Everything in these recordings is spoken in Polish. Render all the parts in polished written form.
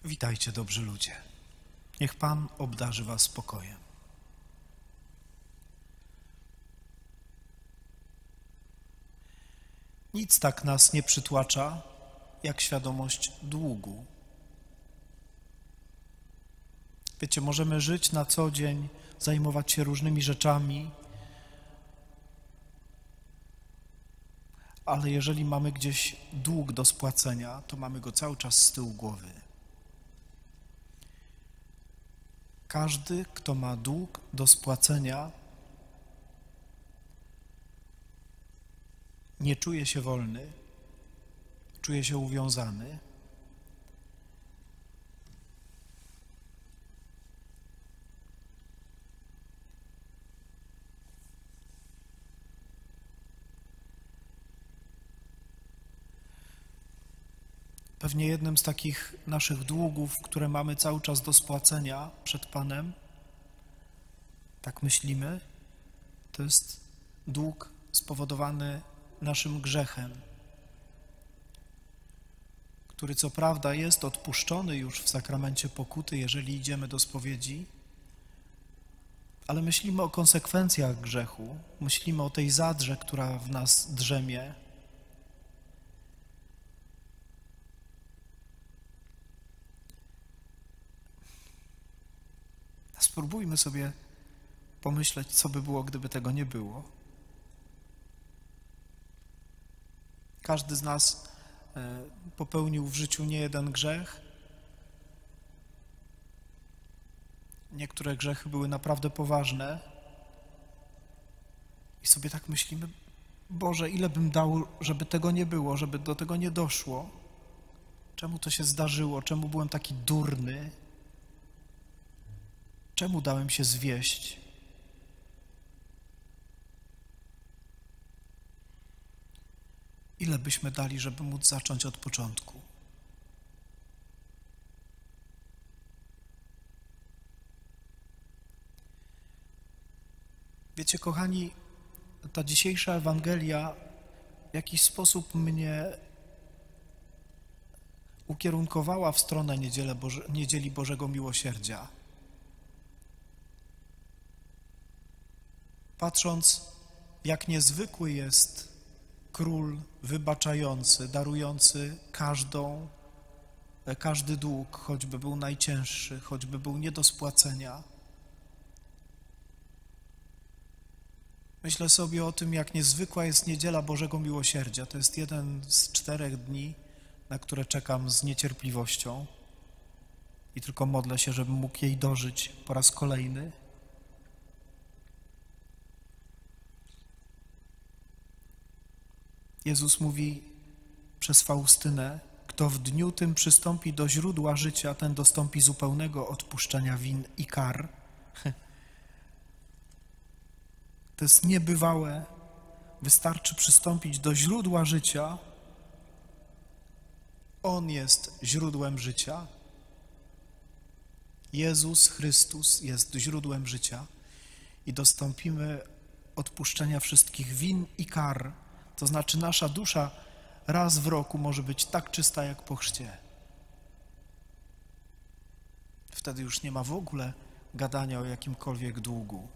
Witajcie, dobrzy ludzie. Niech Pan obdarzy was spokojem. Nic tak nas nie przytłacza, jak świadomość długu. Wiecie, możemy żyć na co dzień, zajmować się różnymi rzeczami, ale jeżeli mamy gdzieś dług do spłacenia, to mamy go cały czas z tyłu głowy. Każdy, kto ma dług do spłacenia, nie czuje się wolny, czuje się uwiązany. Pewnie jednym z takich naszych długów, które mamy cały czas do spłacenia przed Panem, tak myślimy, to jest dług spowodowany naszym grzechem, który co prawda jest odpuszczony już w sakramencie pokuty, jeżeli idziemy do spowiedzi, ale myślimy o konsekwencjach grzechu, myślimy o tej zadrze, która w nas drzemie. Spróbujmy sobie pomyśleć, co by było, gdyby tego nie było. Każdy z nas popełnił w życiu niejeden grzech. Niektóre grzechy były naprawdę poważne. I sobie tak myślimy, Boże, ile bym dał, żeby tego nie było, żeby do tego nie doszło? Czemu to się zdarzyło? Czemu byłem taki durny? Czemu dałem się zwieść? Ile byśmy dali, żeby móc zacząć od początku? Wiecie, kochani, ta dzisiejsza Ewangelia w jakiś sposób mnie ukierunkowała w stronę Niedzieli Bożego Miłosierdzia. Patrząc, jak niezwykły jest Król wybaczający, darujący każdy dług, choćby był najcięższy, choćby był nie do spłacenia. Myślę sobie o tym, jak niezwykła jest Niedziela Bożego Miłosierdzia. To jest jeden z 4 dni, na które czekam z niecierpliwością i tylko modlę się, żebym mógł jej dożyć po raz kolejny. Jezus mówi przez Faustynę, kto w dniu tym przystąpi do źródła życia, ten dostąpi zupełnego odpuszczenia win i kar. To jest niebywałe. Wystarczy przystąpić do źródła życia. On jest źródłem życia. Jezus Chrystus jest źródłem życia i dostąpimy odpuszczenia wszystkich win i kar. To znaczy nasza dusza raz w roku może być tak czysta jak po chrzcie. Wtedy już nie ma w ogóle gadania o jakimkolwiek długu.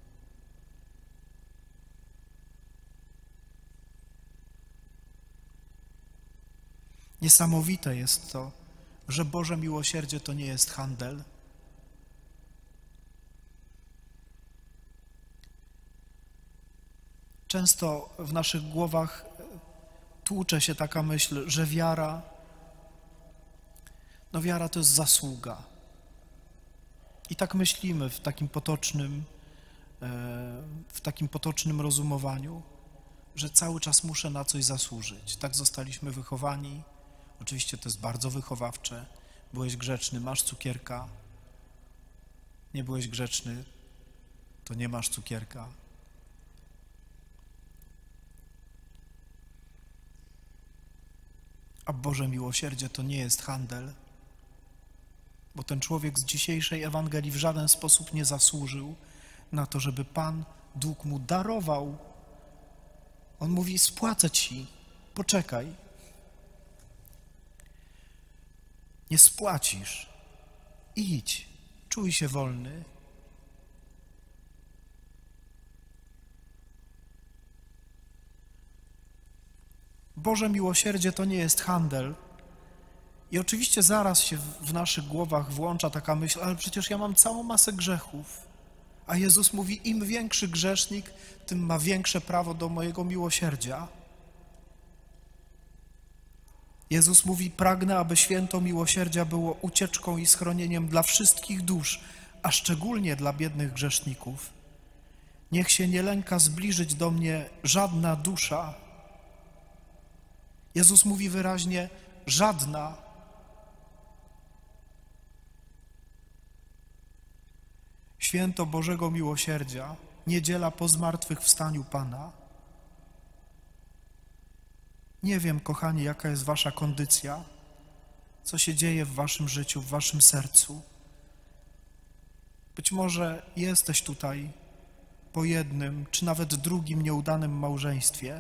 Niesamowite jest to, że Boże miłosierdzie to nie jest handel. Często w naszych głowach tłucze się taka myśl, że wiara to jest zasługa. I tak myślimy w takim potocznym rozumowaniu, że cały czas muszę na coś zasłużyć. Tak zostaliśmy wychowani. Oczywiście to jest bardzo wychowawcze. Byłeś grzeczny, masz cukierka. Nie byłeś grzeczny, to nie masz cukierka. A Boże miłosierdzie to nie jest handel, bo ten człowiek z dzisiejszej Ewangelii w żaden sposób nie zasłużył na to, żeby Pan dług mu darował. On mówi, spłacę ci, poczekaj. Nie spłacisz. Idź, czuj się wolny. Boże miłosierdzie to nie jest handel. I oczywiście zaraz się w naszych głowach włącza taka myśl, ale przecież ja mam całą masę grzechów. A Jezus mówi, im większy grzesznik, tym ma większe prawo do mojego miłosierdzia. Jezus mówi, pragnę, aby święto miłosierdzia było ucieczką i schronieniem dla wszystkich dusz, a szczególnie dla biednych grzeszników. Niech się nie lęka zbliżyć do mnie żadna dusza. Jezus mówi wyraźnie, żadna. Święto Bożego Miłosierdzia, niedziela po zmartwychwstaniu Pana. Nie wiem, kochani, jaka jest wasza kondycja, co się dzieje w waszym życiu, w waszym sercu. Być może jesteś tutaj po jednym, czy nawet drugim nieudanym małżeństwie.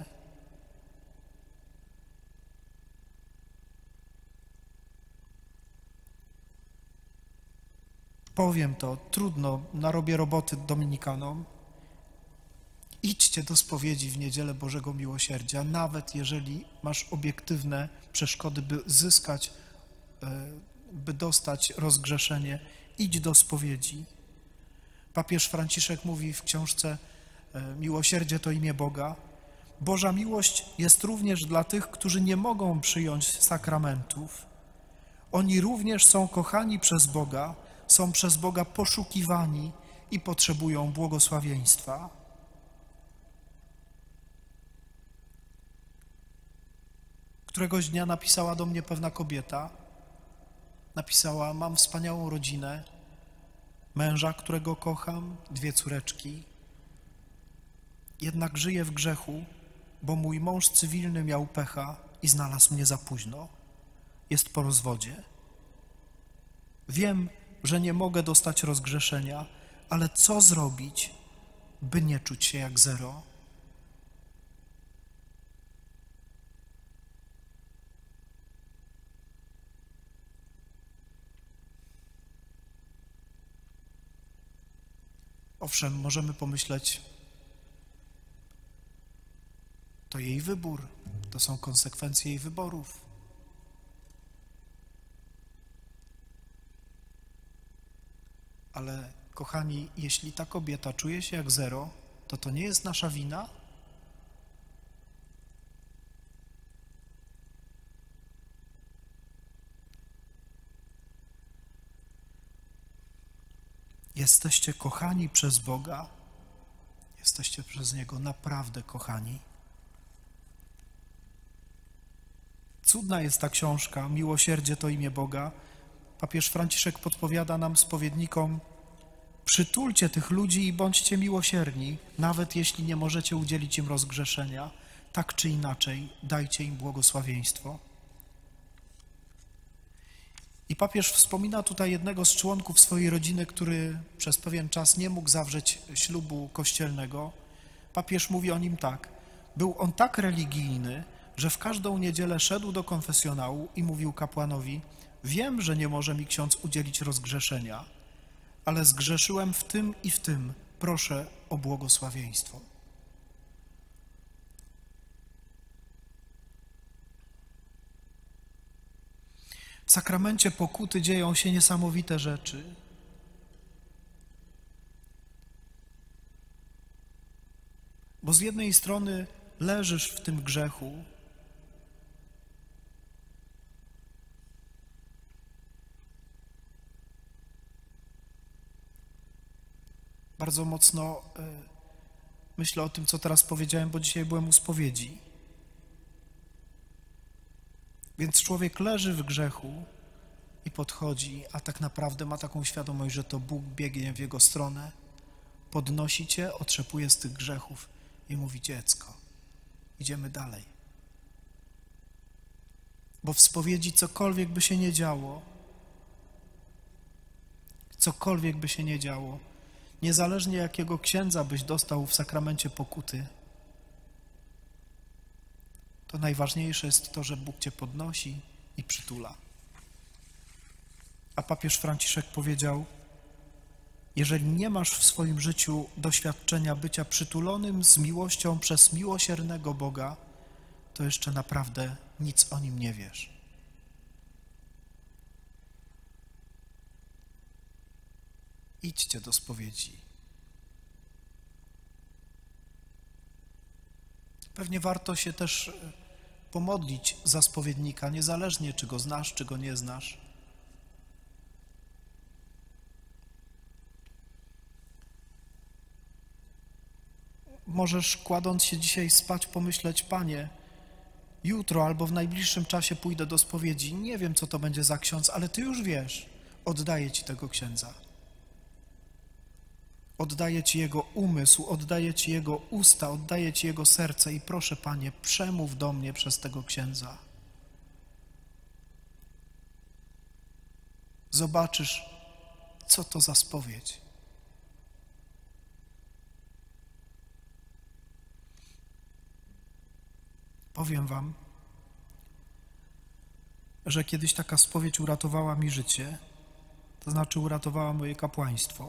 Powiem to, trudno, narobię roboty dominikanom. Idźcie do spowiedzi w niedzielę Bożego Miłosierdzia, nawet jeżeli masz obiektywne przeszkody, by zyskać, by dostać rozgrzeszenie. Idź do spowiedzi. Papież Franciszek mówi w książce Miłosierdzie to imię Boga. Boża miłość jest również dla tych, którzy nie mogą przyjąć sakramentów. Oni również są kochani przez Boga, są przez Boga poszukiwani i potrzebują błogosławieństwa. Któregoś dnia napisała do mnie pewna kobieta. Napisała, mam wspaniałą rodzinę, męża, którego kocham, 2 córeczki. Jednak żyję w grzechu, bo mój mąż cywilny miał pecha i znalazł mnie za późno. Jest po rozwodzie. Wiem, że nie mogę dostać rozgrzeszenia, ale co zrobić, by nie czuć się jak zero? Owszem, możemy pomyśleć, to jej wybór, to są konsekwencje jej wyborów. Ale kochani, jeśli ta kobieta czuje się jak zero, to to nie jest nasza wina? Jesteście kochani przez Boga, jesteście przez Niego naprawdę kochani. Cudna jest ta książka, Miłosierdzie to imię Boga. Papież Franciszek podpowiada nam, spowiednikom, przytulcie tych ludzi i bądźcie miłosierni, nawet jeśli nie możecie udzielić im rozgrzeszenia, tak czy inaczej dajcie im błogosławieństwo. I papież wspomina tutaj jednego z członków swojej rodziny, który przez pewien czas nie mógł zawrzeć ślubu kościelnego. Papież mówi o nim tak, był on tak religijny, że w każdą niedzielę szedł do konfesjonału i mówił kapłanowi, wiem, że nie może mi ksiądz udzielić rozgrzeszenia, ale zgrzeszyłem w tym i w tym, proszę o błogosławieństwo. W sakramencie pokuty dzieją się niesamowite rzeczy. Bo z jednej strony leżysz w tym grzechu, bardzo mocno myślę o tym, co teraz powiedziałem, bo dzisiaj byłem u spowiedzi. Więc człowiek leży w grzechu i podchodzi, a tak naprawdę ma taką świadomość, że to Bóg biegnie w jego stronę, podnosi cię, otrzepuje z tych grzechów i mówi, dziecko, idziemy dalej. Bo w spowiedzi cokolwiek by się nie działo, niezależnie jakiego księdza byś dostał w sakramencie pokuty, to najważniejsze jest to, że Bóg cię podnosi i przytula. A papież Franciszek powiedział: jeżeli nie masz w swoim życiu doświadczenia bycia przytulonym z miłością przez miłosiernego Boga, to jeszcze naprawdę nic o Nim nie wiesz. Idźcie do spowiedzi. Pewnie warto się też pomodlić za spowiednika, niezależnie czy go znasz, czy go nie znasz. Możesz, kładąc się dzisiaj spać, pomyśleć: Panie, jutro albo w najbliższym czasie pójdę do spowiedzi. Nie wiem, co to będzie za ksiądz, ale Ty już wiesz. Oddaję Ci tego księdza. Oddaję Ci jego umysł, oddaję Ci jego usta, oddaję Ci jego serce i proszę, Panie, przemów do mnie przez tego księdza. Zobaczysz, co to za spowiedź. Powiem Wam, że kiedyś taka spowiedź uratowała mi życie, to znaczy uratowała moje kapłaństwo.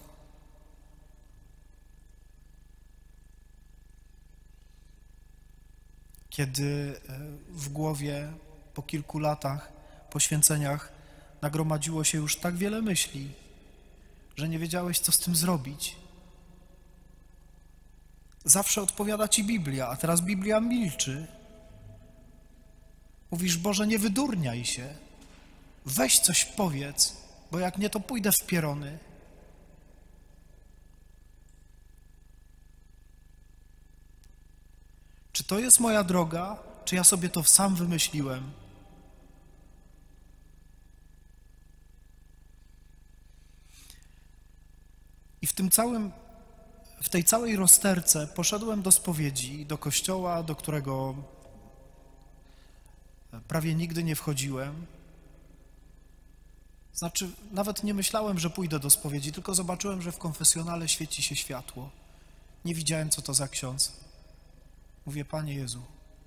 Kiedy w głowie po kilku latach poświęceniach nagromadziło się już tak wiele myśli, że nie wiedziałeś, co z tym zrobić. Zawsze odpowiada Ci Biblia, a teraz Biblia milczy. Mówisz: Boże, nie wydurniaj się, weź coś powiedz, bo jak nie, to pójdę w pierony. Czy to jest moja droga, czy ja sobie to sam wymyśliłem? I w tej całej rozterce poszedłem do spowiedzi, do kościoła, do którego prawie nigdy nie wchodziłem. Znaczy, nawet nie myślałem, że pójdę do spowiedzi, tylko zobaczyłem, że w konfesjonale świeci się światło. Nie widziałem, co to za ksiądz. Mówię: Panie Jezu,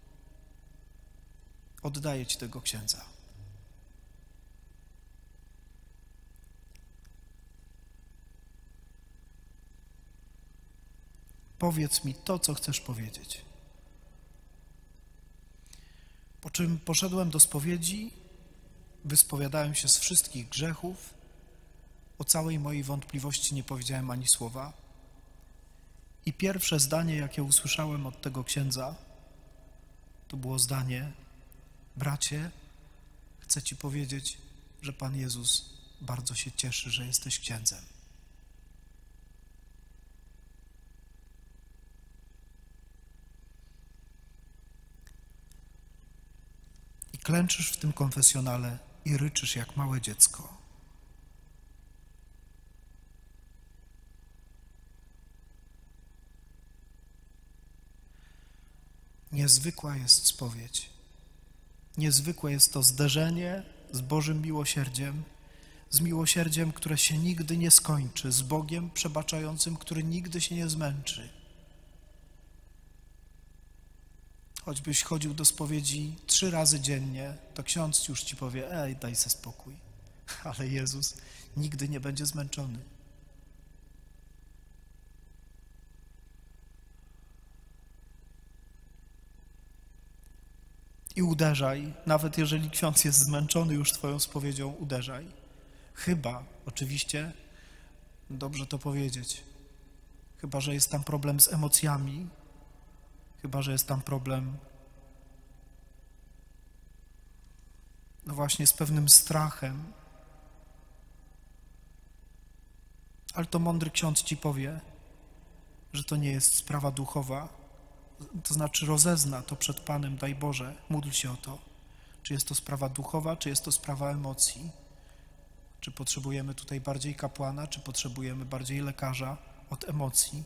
oddaję Ci tego księdza. Powiedz mi to, co chcesz powiedzieć. Po czym poszedłem do spowiedzi, wyspowiadałem się z wszystkich grzechów, o całej mojej wątpliwości nie powiedziałem ani słowa. I pierwsze zdanie, jakie usłyszałem od tego księdza, to było zdanie: bracie, chcę Ci powiedzieć, że Pan Jezus bardzo się cieszy, że jesteś księdzem. I klęczysz w tym konfesjonale i ryczysz jak małe dziecko. Niezwykła jest spowiedź. Niezwykłe jest to zderzenie z Bożym miłosierdziem, z miłosierdziem, które się nigdy nie skończy, z Bogiem przebaczającym, który nigdy się nie zmęczy. Choćbyś chodził do spowiedzi 3 razy dziennie, to ksiądz już ci powie: ej, daj se spokój. Ale Jezus nigdy nie będzie zmęczony. I uderzaj, nawet jeżeli ksiądz jest zmęczony już twoją spowiedzią, uderzaj. Chyba, oczywiście, dobrze to powiedzieć, chyba że jest tam problem z emocjami, chyba że jest tam problem, no właśnie, z pewnym strachem. Ale to mądry ksiądz ci powie, że to nie jest sprawa duchowa, to znaczy rozezna to przed Panem, daj Boże, módl się o to. Czy jest to sprawa duchowa, czy jest to sprawa emocji? Czy potrzebujemy tutaj bardziej kapłana, czy potrzebujemy bardziej lekarza od emocji?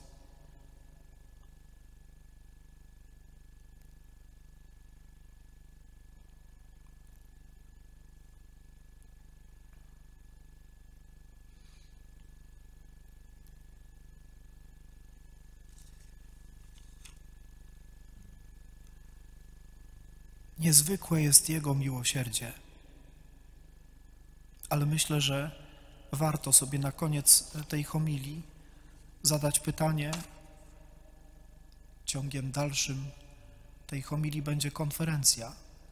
Niezwykłe jest Jego miłosierdzie, ale myślę, że warto sobie na koniec tej homilii zadać pytanie. Ciągiem dalszym tej homilii będzie konferencja.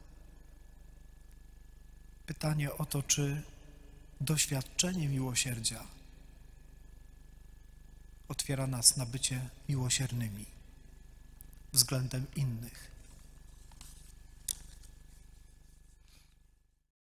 Pytanie o to, czy doświadczenie miłosierdzia otwiera nas na bycie miłosiernymi względem innych.